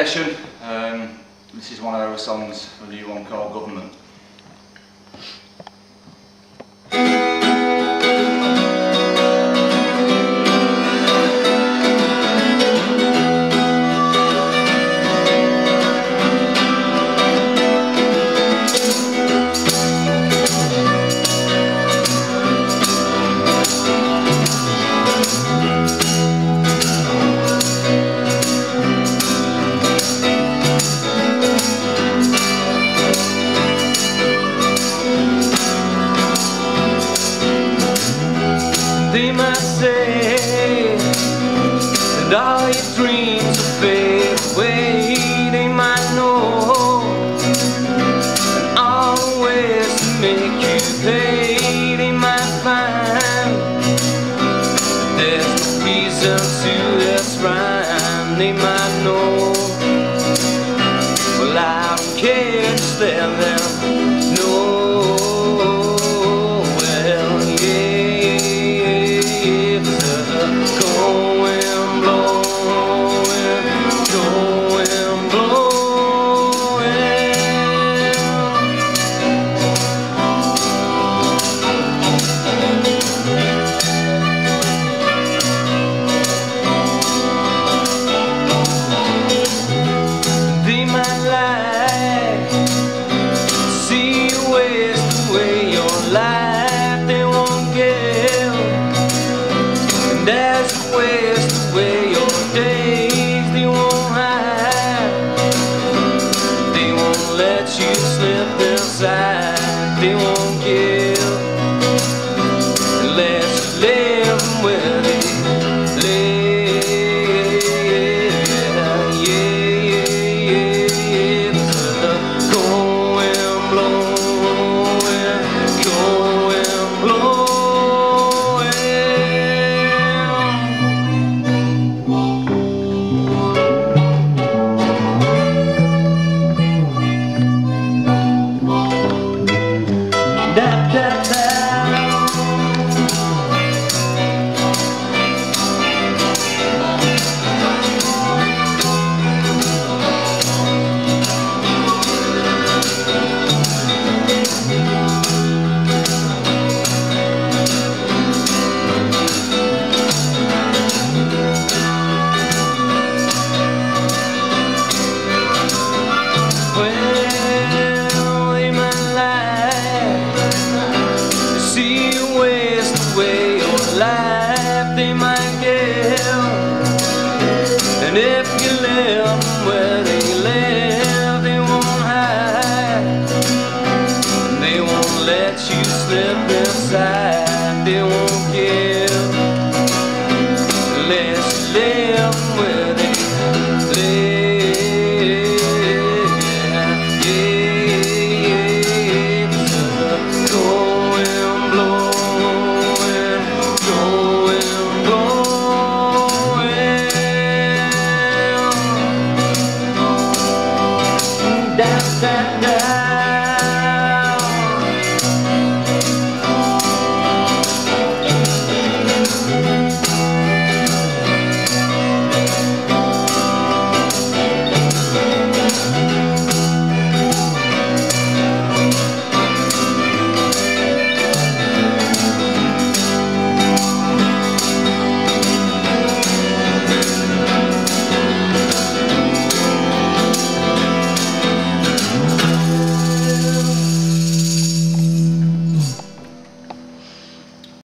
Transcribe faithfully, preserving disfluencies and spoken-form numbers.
Elivation. Um, this is one of our songs, a new one called Government. They might say that all your dreams will fade away. They might know and all the ways to make you pay. They might find there's no reason to this rhyme. They might know, well, I don't care, just let them know. Life they won't give, and as you waste away your days, they won't hide, they won't let you slip inside, they won't give unless you live where they live. Yeah, yeah, yeah, yeah. The cold wind blows, life they might give, and if you live where they live, they won't hide, they won't let you slip inside, they won't give.